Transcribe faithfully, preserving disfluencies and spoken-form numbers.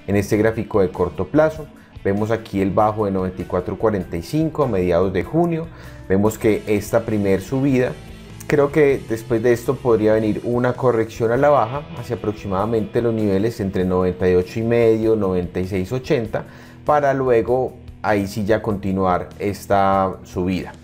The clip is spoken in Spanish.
en este gráfico de corto plazo. Vemos aquí el bajo de noventa y cuatro cuarenta y cinco a mediados de junio. Vemos que esta primer subida, creo que después de esto podría venir una corrección a la baja hacia aproximadamente los niveles entre noventa y ocho y medio, noventa y seis ochenta, para luego ahí sí ya continuar esta subida.